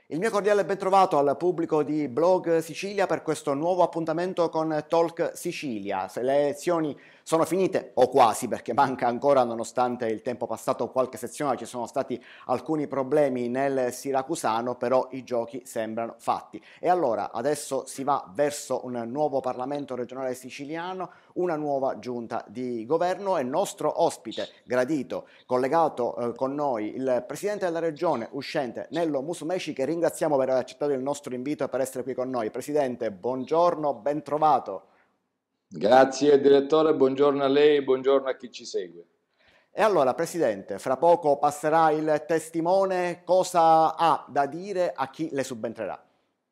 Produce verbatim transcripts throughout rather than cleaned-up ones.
Il mio cordiale bentrovato al pubblico di Blog Sicilia per questo nuovo appuntamento con Talk Sicilia. Se le elezioni sono finite, o quasi, perché manca ancora, nonostante il tempo passato qualche sezione, ci sono stati alcuni problemi nel siracusano, però i giochi sembrano fatti. E allora adesso si va verso un nuovo Parlamento regionale siciliano, una nuova giunta di governo e il nostro ospite gradito, collegato eh, con noi, il presidente della regione uscente Nello Musumeci, che ringraziamo per aver accettato il nostro invito e per essere qui con noi. Presidente, buongiorno, ben trovato. Grazie direttore, buongiorno a lei, buongiorno a chi ci segue. E allora, Presidente, fra poco passerà il testimone, cosa ha da dire a chi le subentrerà?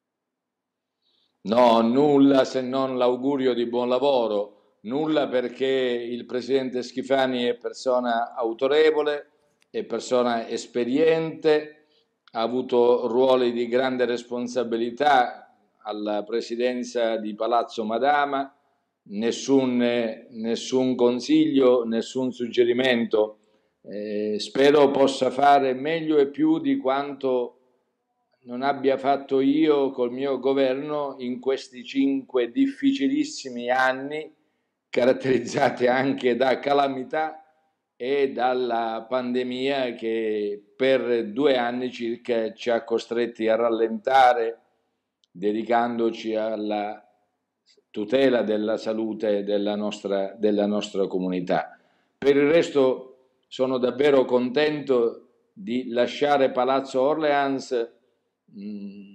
No, nulla se non l'augurio di buon lavoro, nulla perché il Presidente Schifani è persona autorevole, è persona esperiente, ha avuto ruoli di grande responsabilità alla Presidenza di Palazzo Madama. Nessun, nessun consiglio, nessun suggerimento. Eh, spero possa fare meglio e più di quanto non abbia fatto io col mio governo in questi cinque difficilissimi anni, caratterizzati anche da calamità e dalla pandemia che per due anni circa ci ha costretti a rallentare, dedicandoci alla tutela della salute della nostra, della nostra comunità. Per il resto sono davvero contento di lasciare Palazzo Orleans, mh,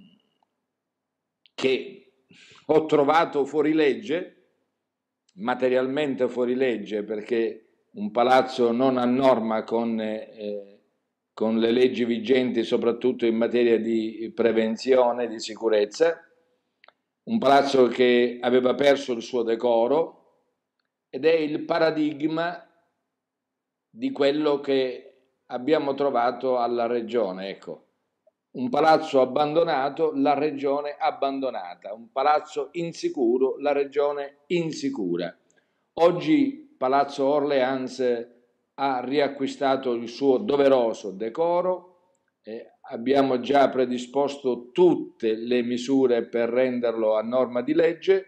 che ho trovato fuori legge, materialmente fuori legge, perché un palazzo non ha norma con, eh, con le leggi vigenti, soprattutto in materia di prevenzione, di sicurezza. Un palazzo che aveva perso il suo decoro ed è il paradigma di quello che abbiamo trovato alla regione. Ecco, un palazzo abbandonato, la regione abbandonata, un palazzo insicuro, la regione insicura. Oggi Palazzo Orleans ha riacquistato il suo doveroso decoro. Eh, abbiamo già predisposto tutte le misure per renderlo a norma di legge.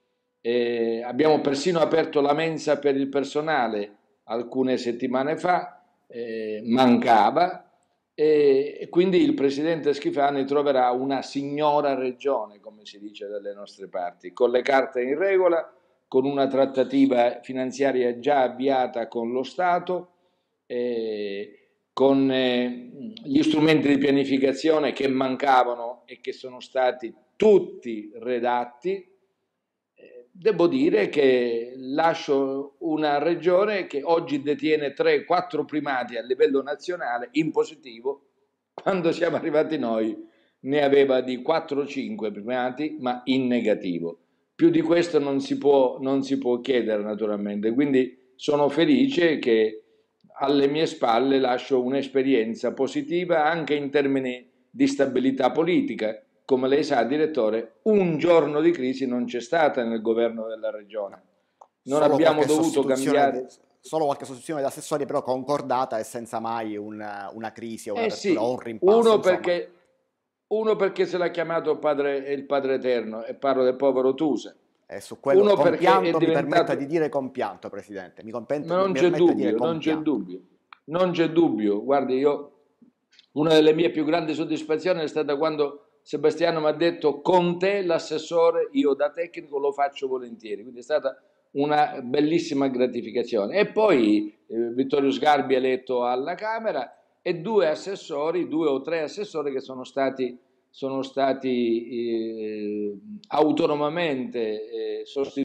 Eh, abbiamo persino aperto la mensa per il personale alcune settimane fa, eh, mancava, e, e quindi il presidente Schifani troverà una signora regione, come si dice dalle nostre parti, con le carte in regola, con una trattativa finanziaria già avviata con lo Stato, eh, con eh, gli strumenti di pianificazione che mancavano e che sono stati tutti redatti. Eh, devo dire che lascio una regione che oggi detiene tre quattro primati a livello nazionale in positivo. Quando siamo arrivati noi ne aveva di quattro cinque primati, ma in negativo. Più di questo non si può, non si può chiedere naturalmente, quindi sono felice che alle mie spalle lascio un'esperienza positiva anche in termini di stabilità politica. Come lei sa, direttore, un giorno di crisi non c'è stata nel governo della regione. Non Solo abbiamo qualche dovuto cambiare... Solo qualche sostituzione di assessori, però concordata e senza mai una, una crisi o Eh un'apertura o un sì, rimpasso, uno insomma. perché, uno perché se l'ha chiamato padre, il Padre Eterno, e parlo del povero Tuse. E su quello, Uno perché è compianto, mi permetta di diventato... dire compianto, Presidente, mi, compente, Ma mi non c'è permetta di dire dubbio, non c'è compianto. dubbio, non c'è dubbio. Guardi, io, una delle mie più grandi soddisfazioni è stata quando Sebastiano mi ha detto: con te l'assessore, io da tecnico lo faccio volentieri. Quindi è stata una bellissima gratificazione. E poi eh, Vittorio Sgarbi eletto alla Camera e due assessori, due o tre assessori che sono stati, sono stati eh, autonomamente eh, sostituiti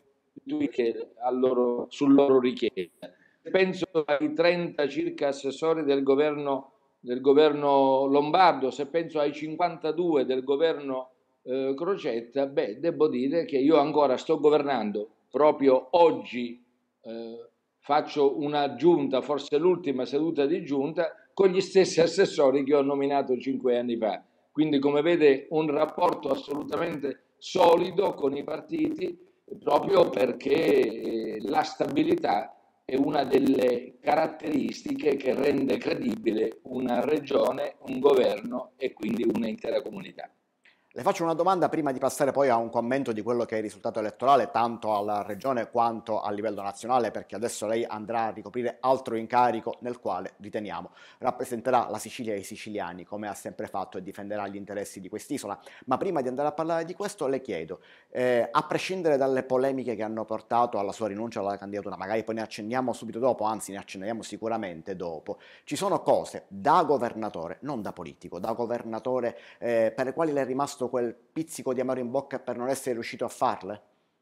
al loro, sul loro richiesta. Penso ai trenta circa assessori del governo, del governo Lombardo, se penso ai cinquantadue del governo eh, Crocetta, beh, devo dire che io ancora sto governando. Proprio oggi eh, faccio una giunta, forse l'ultima seduta di giunta, con gli stessi assessori che ho nominato cinque anni fa. Quindi, come vede, un rapporto assolutamente solido con i partiti, proprio perché la stabilità è una delle caratteristiche che rende credibile una regione, un governo e quindi un'intera comunità. Le faccio una domanda prima di passare poi a un commento di quello che è il risultato elettorale, tanto alla regione quanto a livello nazionale, perché adesso lei andrà a ricoprire altro incarico nel quale, riteniamo, rappresenterà la Sicilia e i siciliani, come ha sempre fatto, e difenderà gli interessi di quest'isola. Ma prima di andare a parlare di questo, le chiedo, eh, a prescindere dalle polemiche che hanno portato alla sua rinuncia alla candidatura, magari poi ne accenniamo subito dopo, anzi ne accenniamo sicuramente dopo, ci sono cose da governatore, non da politico, da governatore, eh, per le quali le è rimasto quel pizzico di amaro in bocca per non essere riuscito a farle?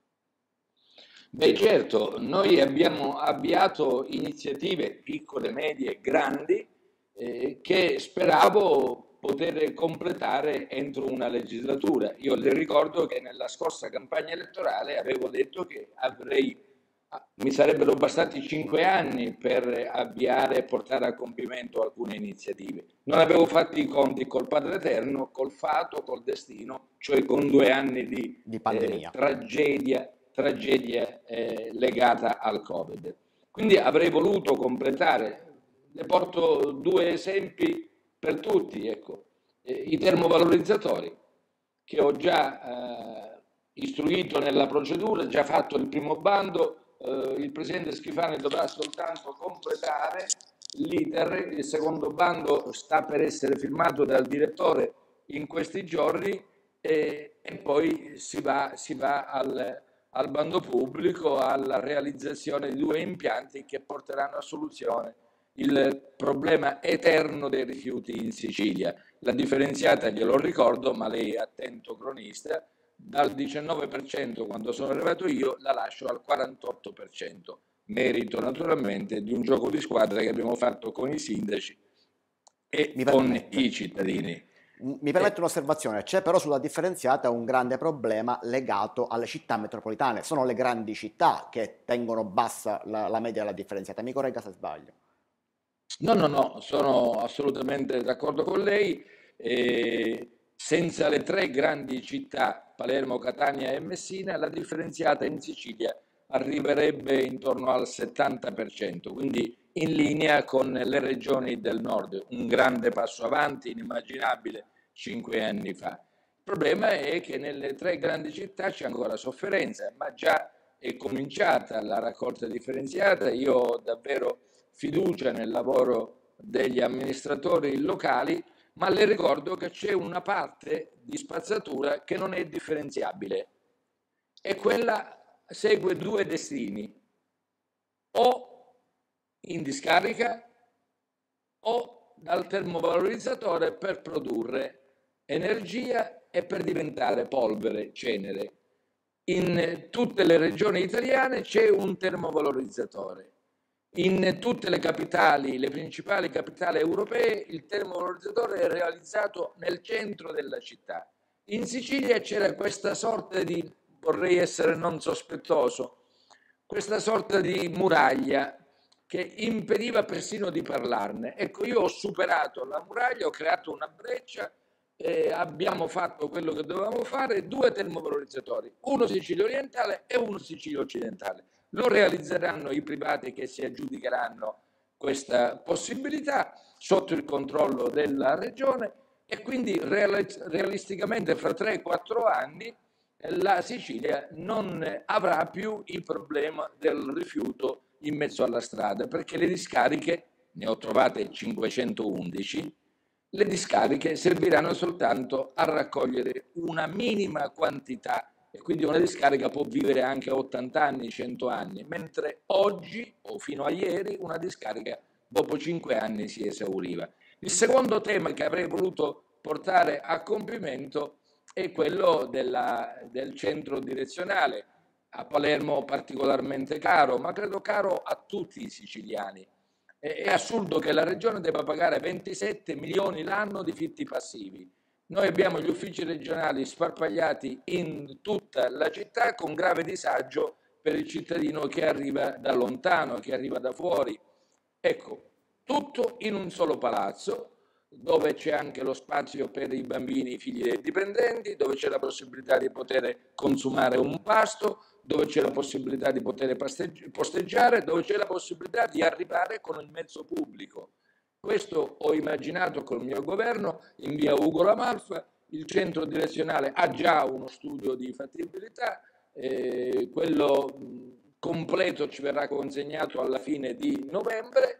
Beh, certo, noi abbiamo avviato iniziative piccole, medie, grandi, eh, che speravo poter completare entro una legislatura. Io le ricordo che nella scorsa campagna elettorale avevo detto che avrei, mi sarebbero bastati cinque anni per avviare e portare a compimento alcune iniziative. Non avevo fatto i conti col Padre Eterno, col fato, col destino, cioè con due anni di, di pandemia. Eh, tragedia, tragedia eh, legata al Covid. Quindi avrei voluto completare. Le porto due esempi per tutti, ecco. Eh, i termovalorizzatori, che ho già eh, istruito nella procedura, già fatto il primo bando. Uh, il presidente Schifani dovrà soltanto completare l'iter, il secondo bando sta per essere firmato dal direttore in questi giorni e, e poi si va, si va al, al bando pubblico, alla realizzazione di due impianti che porteranno a soluzione il problema eterno dei rifiuti in Sicilia. La differenziata glielo ricordo, ma lei è attento cronista, dal diciannove per cento quando sono arrivato io la lascio al quarantotto per cento, merito naturalmente di un gioco di squadra che abbiamo fatto con i sindaci e Mi con permette. i cittadini. Mi permette un'osservazione, c'è però sulla differenziata un grande problema legato alle città metropolitane, sono le grandi città che tengono bassa la, la media della differenziata, mi corregga se sbaglio. No, no, no, sono assolutamente d'accordo con lei. Eh, senza le tre grandi città, Palermo, Catania e Messina, la differenziata in Sicilia arriverebbe intorno al settanta per cento, quindi in linea con le regioni del nord, un grande passo avanti, inimmaginabile cinque anni fa. Il problema è che nelle tre grandi città c'è ancora sofferenza, ma già è cominciata la raccolta differenziata. Io ho davvero fiducia nel lavoro degli amministratori locali, ma le ricordo che c'è una parte di spazzatura che non è differenziabile e quella segue due destini, o in discarica o dal termovalorizzatore per produrre energia e per diventare polvere, cenere. In tutte le regioni italiane c'è un termovalorizzatore. In tutte le capitali, le principali capitali europee, il termovalorizzatore è realizzato nel centro della città. In Sicilia c'era questa sorta di, vorrei essere non sospettoso, questa sorta di muraglia che impediva persino di parlarne. Ecco, io ho superato la muraglia, ho creato una breccia, eh, abbiamo fatto quello che dovevamo fare, due termovalorizzatori, uno Sicilia orientale e uno Sicilia occidentale. Lo realizzeranno i privati che si aggiudicheranno questa possibilità sotto il controllo della regione e quindi realisticamente fra tre quattro anni la Sicilia non avrà più il problema del rifiuto in mezzo alla strada, perché le discariche, ne ho trovate cinquecentoundici, le discariche serviranno soltanto a raccogliere una minima quantità e quindi una discarica può vivere anche ottanta anni, cento anni, mentre oggi o fino a ieri una discarica dopo cinque anni si esauriva. Il secondo tema che avrei voluto portare a compimento è quello della, del centro direzionale, a Palermo particolarmente caro, ma credo caro a tutti i siciliani. È, è assurdo che la regione debba pagare ventisette milioni l'anno di fitti passivi. Noi abbiamo gli uffici regionali sparpagliati in tutta la città con grave disagio per il cittadino che arriva da lontano, che arriva da fuori. Ecco, tutto in un solo palazzo, dove c'è anche lo spazio per i bambini, i figli dei dipendenti, dove c'è la possibilità di poter consumare un pasto, dove c'è la possibilità di poter posteggiare, dove c'è la possibilità di arrivare con il mezzo pubblico. Questo ho immaginato col mio governo in via Ugo La Malfa. Il centro direzionale ha già uno studio di fattibilità, eh, quello completo ci verrà consegnato alla fine di novembre.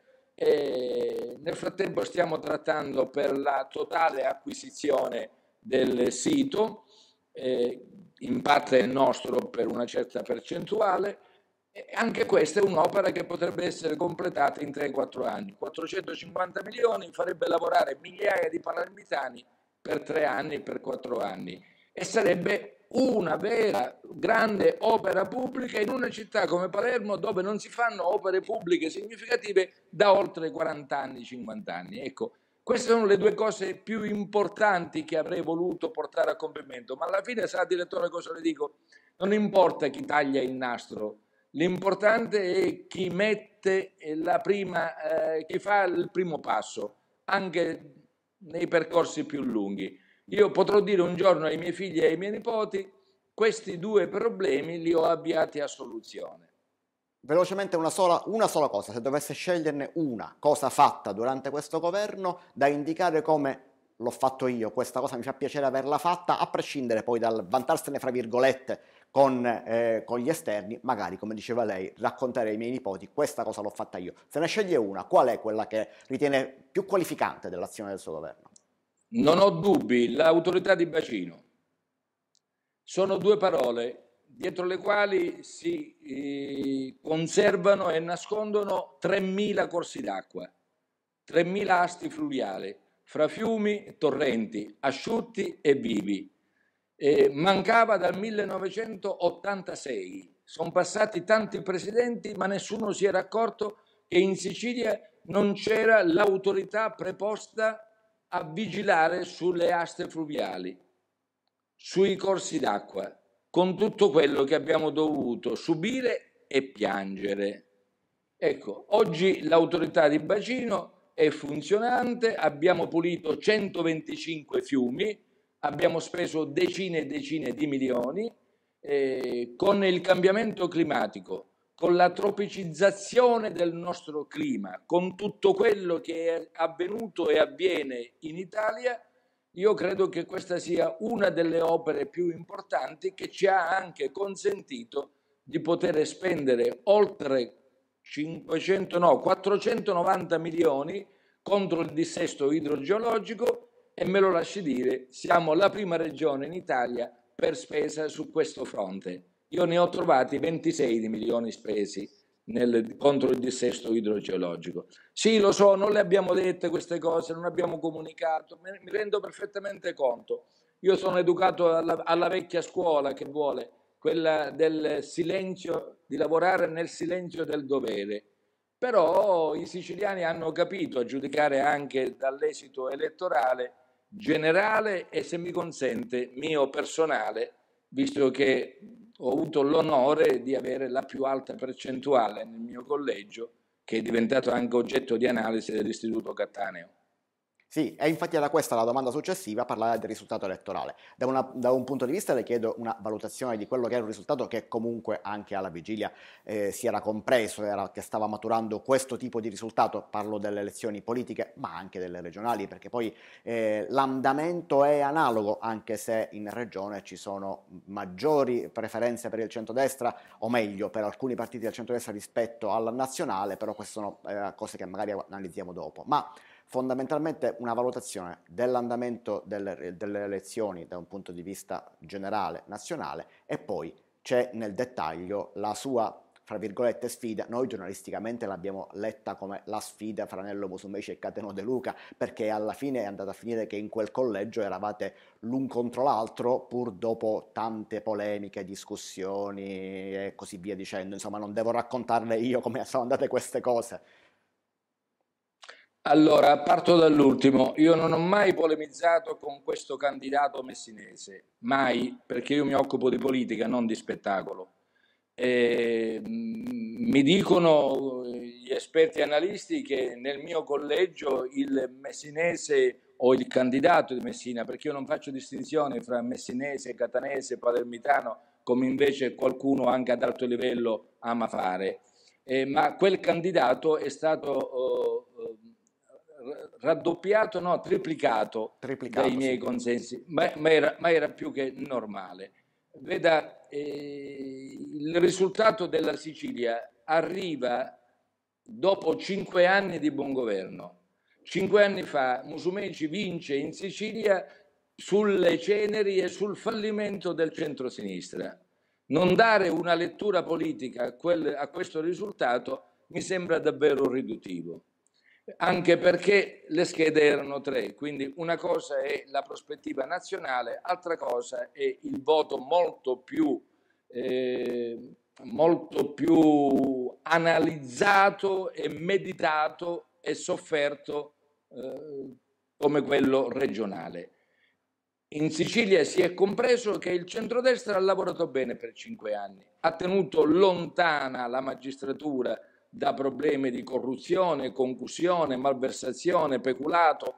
E nel frattempo stiamo trattando per la totale acquisizione del sito, eh, in parte è nostro per una certa percentuale, e anche questa è un'opera che potrebbe essere completata in tre quattro anni. quattrocentocinquanta milioni farebbe lavorare migliaia di palermitani per tre anni, per quattro anni, e sarebbe una vera grande opera pubblica in una città come Palermo, dove non si fanno opere pubbliche significative da oltre quaranta anni, cinquanta anni. Ecco, queste sono le due cose più importanti che avrei voluto portare a compimento, ma alla fine, sa direttore, cosa le dico? Non importa chi taglia il nastro, l'importante è chi mette la prima, eh, chi fa il primo passo, anche nei percorsi più lunghi. Io potrò dire un giorno ai miei figli e ai miei nipoti: questi due problemi li ho avviati a soluzione. Velocemente una sola, una sola cosa, se dovesse sceglierne una cosa fatta durante questo governo da indicare come l'ho fatto io, questa cosa mi fa piacere averla fatta, a prescindere poi dal vantarsene fra virgolette con, eh, con gli esterni, magari come diceva lei, raccontare ai miei nipoti questa cosa l'ho fatta io. Se ne sceglie una, qual è quella che ritiene più qualificante dell'azione del suo governo? Non ho dubbi, l'autorità di bacino. Sono due parole dietro le quali si eh, conservano e nascondono tremila corsi d'acqua, tremila asti fluviali, fra fiumi, torrenti, asciutti e vivi. Eh, mancava dal millenovecentottantasei, sono passati tanti presidenti, ma nessuno si era accorto che in Sicilia non c'era l'autorità preposta a vigilare sulle aste fluviali, sui corsi d'acqua, con tutto quello che abbiamo dovuto subire e piangere. Ecco, oggi l'autorità di bacino è funzionante, abbiamo pulito centoventicinque fiumi, abbiamo speso decine e decine di milioni, eh, con il cambiamento climatico, con la tropicizzazione del nostro clima, con tutto quello che è avvenuto e avviene in Italia. Io credo che questa sia una delle opere più importanti, che ci ha anche consentito di poter spendere oltre cinquecento, no, quattrocentonovanta milioni contro il dissesto idrogeologico, e me lo lasci dire, siamo la prima regione in Italia per spesa su questo fronte. Io ne ho trovati ventisei di milioni spesi nel, contro il dissesto idrogeologico. Sì, lo so, non le abbiamo dette queste cose, non abbiamo comunicato, mi rendo perfettamente conto. Io sono educato alla, alla vecchia scuola, che vuole, quella del silenzio, di lavorare nel silenzio del dovere. Però i siciliani hanno capito, a giudicare anche dall'esito elettorale generale e, se mi consente, mio personale, visto che ho avuto l'onore di avere la più alta percentuale nel mio collegio, che è diventato anche oggetto di analisi dell'Istituto Cattaneo. Sì, e infatti era questa la domanda successiva, parlare del risultato elettorale. Da, una, da un punto di vista le chiedo una valutazione di quello che era un risultato che comunque anche alla vigilia eh, si era compreso, era che stava maturando questo tipo di risultato, parlo delle elezioni politiche ma anche delle regionali, perché poi eh, l'andamento è analogo, anche se in regione ci sono maggiori preferenze per il centrodestra, o meglio per alcuni partiti del centrodestra rispetto alla nazionale, però queste sono eh, cose che magari analizziamo dopo. Ma fondamentalmente una valutazione dell'andamento delle, delle elezioni da un punto di vista generale, nazionale, e poi c'è nel dettaglio la sua, fra virgolette, sfida. Noi giornalisticamente l'abbiamo letta come la sfida fra Nello Musumeci e Cateno De Luca, perché alla fine è andata a finire che in quel collegio eravate l'un contro l'altro, pur dopo tante polemiche, discussioni e così via dicendo. Insomma, non devo raccontarle io come sono andate queste cose. Allora, parto dall'ultimo. Io non ho mai polemizzato con questo candidato messinese, mai, perché io mi occupo di politica, non di spettacolo. E, mh, mi dicono gli esperti analisti che nel mio collegio il messinese o il candidato di Messina, perché io non faccio distinzione fra messinese, catanese, palermitano, come invece qualcuno anche ad alto livello ama fare. Eh, ma quel candidato è stato eh, raddoppiato, no, triplicato, triplicato dai miei sì. consensi, ma, ma, era, ma era più che normale. Veda, eh, il risultato della Sicilia arriva dopo cinque anni di buon governo. Cinque anni fa Musumeci vince in Sicilia sulle ceneri e sul fallimento del centrosinistra. Non dare una lettura politica a, quel, a questo risultato mi sembra davvero riduttivo, anche perché le schede erano tre, quindi una cosa è la prospettiva nazionale, altra cosa è il voto molto più, eh, molto più analizzato e meditato e sofferto eh, come quello regionale. In Sicilia si è compreso che il centrodestra ha lavorato bene per cinque anni, ha tenuto lontana la magistratura da problemi di corruzione, concussione, malversazione, peculato,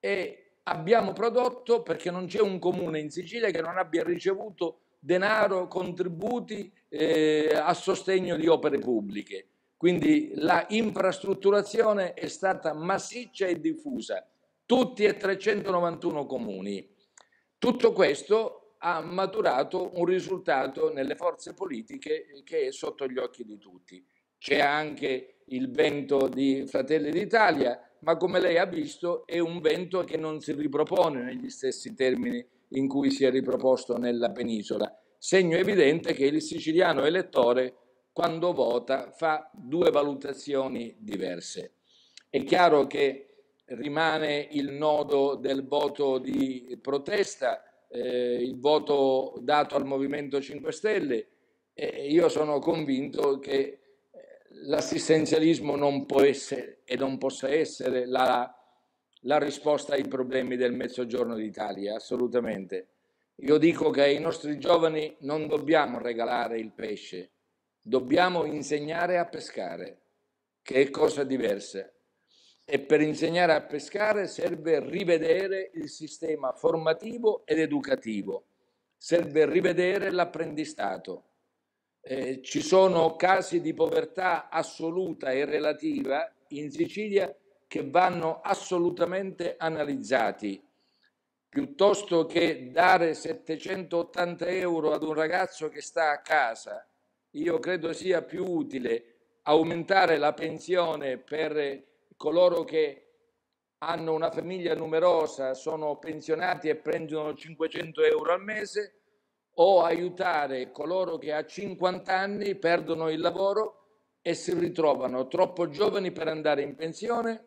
e abbiamo prodotto, perché non c'è un comune in Sicilia che non abbia ricevuto denaro, contributi eh, a sostegno di opere pubbliche. Quindi la infrastrutturazione è stata massiccia e diffusa, tutti e trecentonovantuno comuni. Tutto questo ha maturato un risultato nelle forze politiche che è sotto gli occhi di tutti. C'è anche il vento di Fratelli d'Italia, ma come lei ha visto è un vento che non si ripropone negli stessi termini in cui si è riproposto nella penisola. Segno evidente che il siciliano elettore, quando vota, fa due valutazioni diverse. È chiaro che rimane il nodo del voto di protesta, eh, il voto dato al Movimento cinque Stelle, e io sono convinto che l'assistenzialismo non può essere e non possa essere la, la risposta ai problemi del Mezzogiorno d'Italia, assolutamente. Io dico che ai nostri giovani non dobbiamo regalare il pesce, dobbiamo insegnare a pescare, che è cosa diversa. E per insegnare a pescare serve rivedere il sistema formativo ed educativo, serve rivedere l'apprendistato. Eh, ci sono casi di povertà assoluta e relativa in Sicilia che vanno assolutamente analizzati. Piuttosto che dare settecentottanta euro ad un ragazzo che sta a casa, io credo sia più utile aumentare la pensione per coloro che hanno una famiglia numerosa, sono pensionati e prendono cinquecento euro al mese, o aiutare coloro che a cinquanta anni perdono il lavoro e si ritrovano troppo giovani per andare in pensione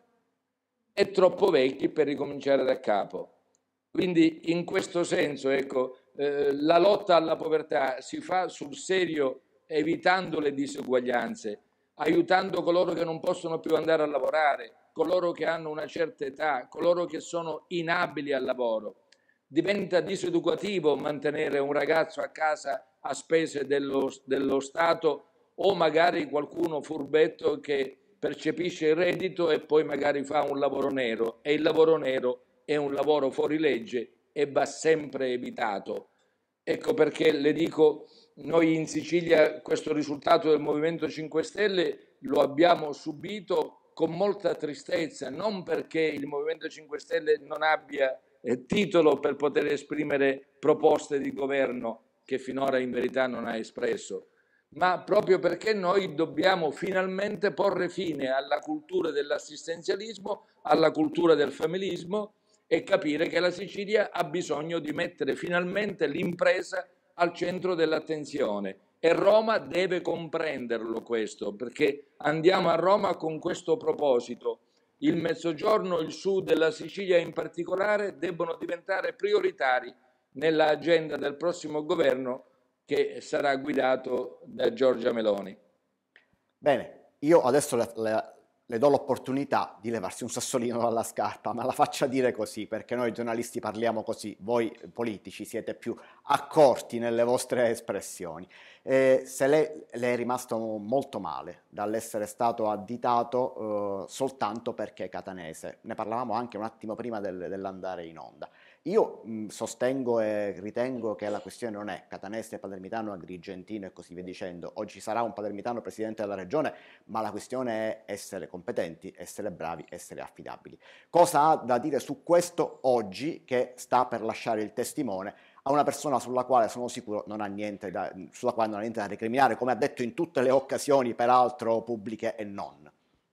e troppo vecchi per ricominciare da capo. Quindi in questo senso, ecco, eh, la lotta alla povertà si fa sul serio, evitando le disuguaglianze, aiutando coloro che non possono più andare a lavorare, coloro che hanno una certa età, coloro che sono inabili al lavoro. Diventa diseducativo mantenere un ragazzo a casa a spese dello, dello Stato, o magari qualcuno furbetto che percepisce il reddito e poi magari fa un lavoro nero, e il lavoro nero è un lavoro fuori legge e va sempre evitato. Ecco perché le dico, noi in Sicilia questo risultato del Movimento cinque Stelle lo abbiamo subito con molta tristezza, non perché il Movimento cinque Stelle non abbia eh, titolo per poter esprimere proposte di governo che finora in verità non ha espresso, ma proprio perché noi dobbiamo finalmente porre fine alla cultura dell'assistenzialismo, alla cultura del familismo, e capire che la Sicilia ha bisogno di mettere finalmente l'impresa al centro dell'attenzione, e Roma deve comprenderlo questo, perché andiamo a Roma con questo proposito. Il Mezzogiorno, il Sud e la Sicilia in particolare debbono diventare prioritari nell'agenda del prossimo governo, che sarà guidato da Giorgia Meloni. Bene, io adesso le, le le do l'opportunità di levarsi un sassolino dalla scarpa, ma la faccia dire così, perché noi giornalisti parliamo così, voi politici siete più accorti nelle vostre espressioni. Eh, se lei, lei è rimasto molto male dall'essere stato additato eh, soltanto perché è catanese, ne parlavamo anche un attimo prima del, dell'andare in onda. Io mh, sostengo e ritengo che la questione non è catanese, palermitano, agrigentino e così via dicendo. Oggi sarà un palermitano presidente della regione, ma la questione è essere competenti, essere bravi, essere affidabili. Cosa ha da dire su questo oggi che sta per lasciare il testimone a una persona sulla quale sono sicuro non ha niente da, sulla quale non ha niente da recriminare, come ha detto in tutte le occasioni, peraltro pubbliche e non?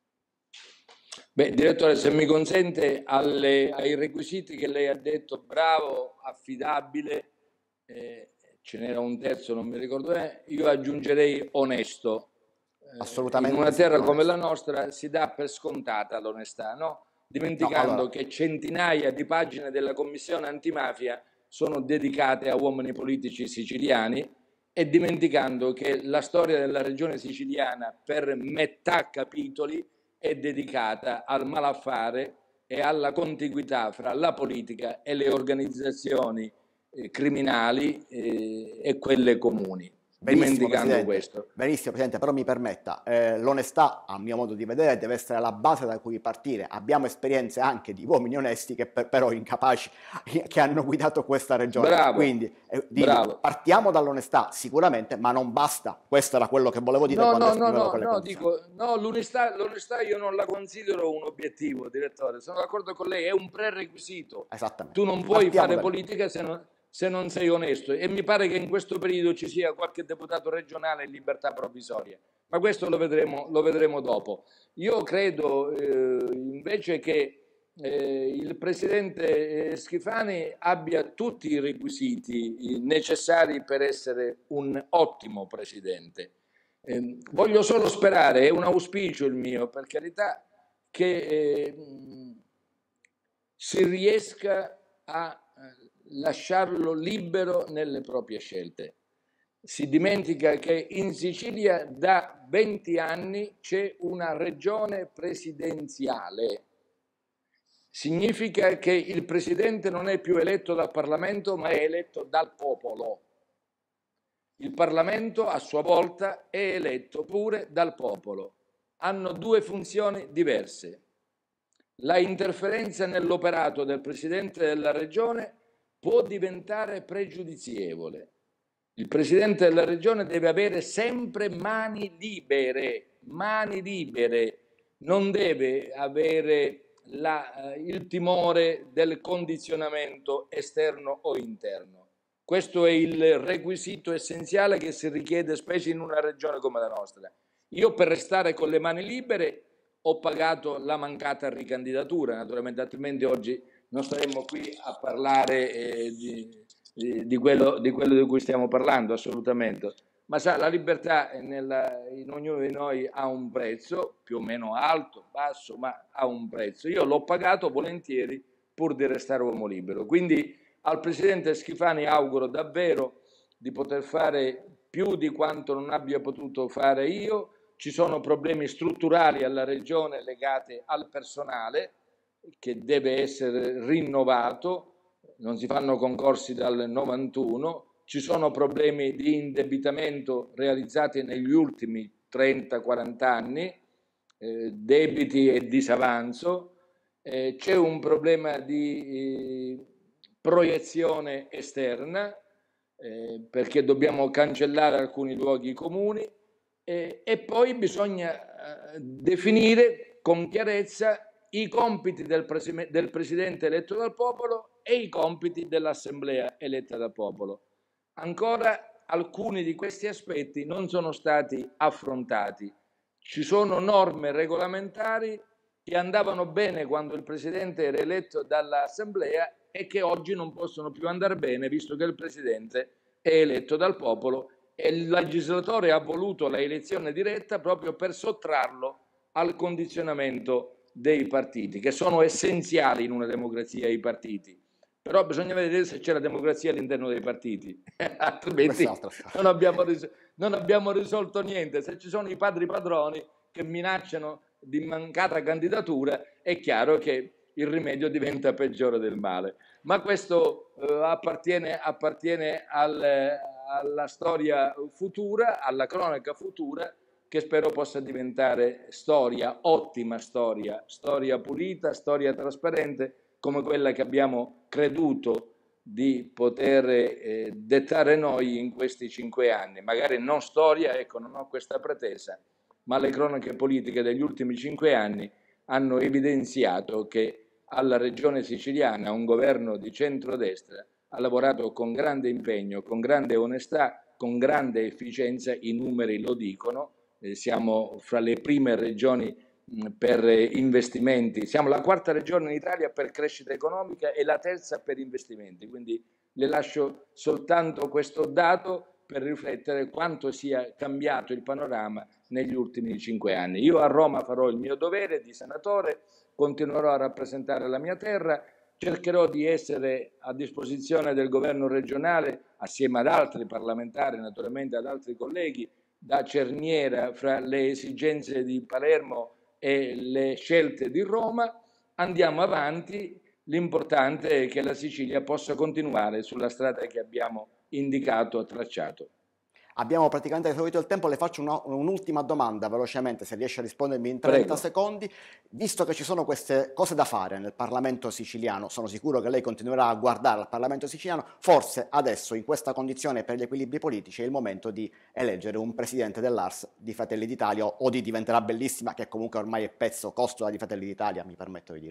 Beh, direttore, se mi consente, alle, ai requisiti che lei ha detto, bravo, affidabile, eh, ce n'era un terzo, non mi ricordo bene, io aggiungerei onesto. Assolutamente. In una terra sì, come la nostra si dà per scontata l'onestà, no? Dimenticando no, allora... che centinaia di pagine della Commissione antimafia sono dedicate a uomini politici siciliani e dimenticando che la storia della regione siciliana per metà capitoli è dedicata al malaffare e alla contiguità fra la politica e le organizzazioni eh, criminali eh, e quelle comuni. Benissimo, dimenticando Presidente. questo. Benissimo, Presidente, però mi permetta, eh, l'onestà, a mio modo di vedere, deve essere la base da cui partire. Abbiamo esperienze anche di uomini onesti che per, però incapaci, che hanno guidato questa regione. Bravo, Quindi eh, di, bravo. partiamo dall'onestà sicuramente, ma non basta. Questo era quello che volevo dire no, quando no, esprimevo no, quelle no, condizioni. dico, no, l'onestà, l'onestà io non la considero un obiettivo, direttore. Sono d'accordo con lei, è un prerequisito. Esattamente. Tu non puoi Partiamo fare da lì. politica se non... se non sei onesto, e mi pare che in questo periodo ci sia qualche deputato regionale in libertà provvisoria, ma questo lo vedremo, lo vedremo dopo. Io credo eh, invece che eh, il Presidente Schifani abbia tutti i requisiti necessari per essere un ottimo Presidente. Eh, voglio solo sperare, è un auspicio il mio, per carità, che eh, si riesca a lasciarlo libero nelle proprie scelte. Si dimentica che in Sicilia da venti anni c'è una regione presidenziale. Significa che il presidente non è più eletto dal Parlamento, ma è eletto dal popolo. Il Parlamento a sua volta è eletto pure dal popolo. Hanno due funzioni diverse. La interferenza nell'operato del presidente della regione può diventare pregiudizievole. Il Presidente della Regione deve avere sempre mani libere, mani libere, non deve avere la, eh, il timore del condizionamento esterno o interno. Questo è il requisito essenziale che si richiede specie in una regione come la nostra. Io per restare con le mani libere ho pagato la mancata ricandidatura, naturalmente, altrimenti oggi non staremmo qui a parlare eh, di, di, di, quello, di quello di cui stiamo parlando, assolutamente. Ma sa, la libertà nella, in ognuno di noi ha un prezzo, più o meno alto, basso, ma ha un prezzo. Io l'ho pagato volentieri pur di restare uomo libero. Quindi al Presidente Schifani auguro davvero di poter fare più di quanto non abbia potuto fare io. Ci sono problemi strutturali alla Regione legati al personale, che deve essere rinnovato, non si fanno concorsi dal novantuno, ci sono problemi di indebitamento realizzati negli ultimi trenta quaranta anni, eh, debiti e disavanzo, eh, c'è un problema di eh, proiezione esterna, eh, perché dobbiamo cancellare alcuni luoghi comuni, eh, e poi bisogna eh, definire con chiarezza i compiti del, pres- del Presidente eletto dal popolo e i compiti dell'Assemblea eletta dal popolo. Ancora alcuni di questi aspetti non sono stati affrontati. Ci sono norme regolamentari che andavano bene quando il Presidente era eletto dall'Assemblea e che oggi non possono più andare bene visto che il Presidente è eletto dal popolo e il legislatore ha voluto la elezione diretta proprio per sottrarlo al condizionamento dei partiti, che sono essenziali in una democrazia, i partiti. Però bisogna vedere se c'è la democrazia all'interno dei partiti, altrimenti non abbiamo, non abbiamo risolto niente. Se ci sono i padri padroni che minacciano di mancata candidatura, è chiaro che il rimedio diventa peggiore del male. Ma questo eh, appartiene, appartiene al, alla storia futura, alla cronaca futura, che spero possa diventare storia, ottima storia, storia pulita, storia trasparente, come quella che abbiamo creduto di poter eh, dettare noi in questi cinque anni. Magari non storia, ecco, non ho questa pretesa, ma le cronache politiche degli ultimi cinque anni hanno evidenziato che alla regione siciliana un governo di centrodestra ha lavorato con grande impegno, con grande onestà, con grande efficienza, i numeri lo dicono, eh, siamo fra le prime regioni mh, per investimenti, siamo la quarta regione in Italia per crescita economica e la terza per investimenti, quindi le lascio soltanto questo dato per riflettere quanto sia cambiato il panorama negli ultimi cinque anni. Io a Roma farò il mio dovere di senatore, continuerò a rappresentare la mia terra, cercherò di essere a disposizione del governo regionale assieme ad altri parlamentari, naturalmente ad altri colleghi, da cerniera fra le esigenze di Palermo e le scelte di Roma. Andiamo avanti, l'importante è che la Sicilia possa continuare sulla strada che abbiamo indicato, tracciato. Abbiamo praticamente esaurito il tempo, le faccio un'ultima domanda velocemente, se riesce a rispondermi in trenta Prego. secondi. Visto che ci sono queste cose da fare nel Parlamento siciliano, sono sicuro che lei continuerà a guardare al Parlamento siciliano, forse adesso in questa condizione per gli equilibri politici è il momento di eleggere un presidente dell'A R S di Fratelli d'Italia o di Diventerà Bellissima, che comunque ormai è pezzo costola di Fratelli d'Italia, mi permetto di dire.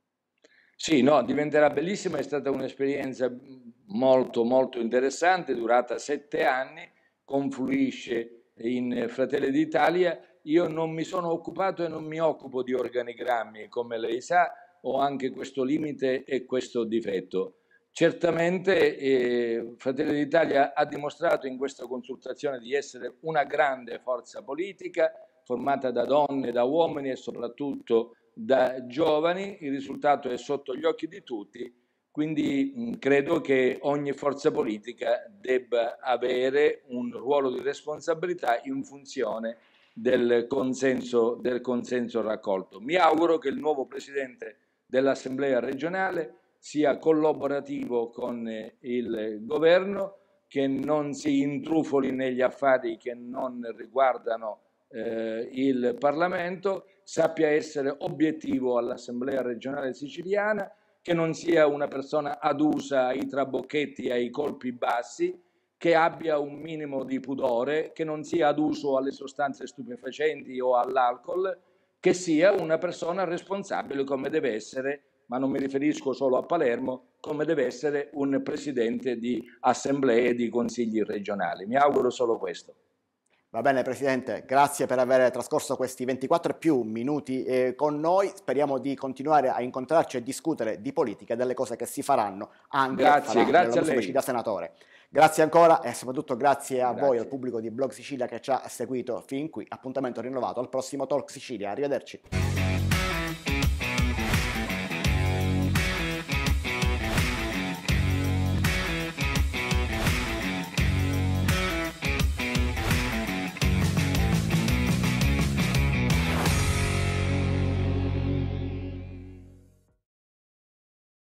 Sì, no, Diventerà Bellissima è stata un'esperienza molto molto interessante, durata sette anni, confluisce in Fratelli d'Italia. Io non mi sono occupato e non mi occupo di organigrammi, come lei sa, ho anche questo limite e questo difetto. Certamente eh, Fratelli d'Italia ha dimostrato in questa consultazione di essere una grande forza politica, formata da donne, da uomini e soprattutto da giovani. Il risultato è sotto gli occhi di tutti. Quindi mh, credo che ogni forza politica debba avere un ruolo di responsabilità in funzione del consenso, del consenso raccolto. Mi auguro che il nuovo Presidente dell'Assemblea regionale sia collaborativo con eh, il governo, che non si intrufoli negli affari che non riguardano eh, il Parlamento, sappia essere obiettivo all'Assemblea regionale siciliana, che non sia una persona adusa ai trabocchetti e ai colpi bassi, che abbia un minimo di pudore, che non sia aduso alle sostanze stupefacenti o all'alcol, che sia una persona responsabile come deve essere, ma non mi riferisco solo a Palermo, come deve essere un presidente di assemblee e di consigli regionali. Mi auguro solo questo. Va bene Presidente, grazie per aver trascorso questi ventiquattro e più minuti eh, con noi, speriamo di continuare a incontrarci e discutere di politica e delle cose che si faranno anche grazie, grazie a lei. Da senatore. Grazie ancora e soprattutto grazie a grazie. voi, al pubblico di Blog Sicilia che ci ha seguito fin qui. Appuntamento rinnovato al prossimo Talk Sicilia, arrivederci.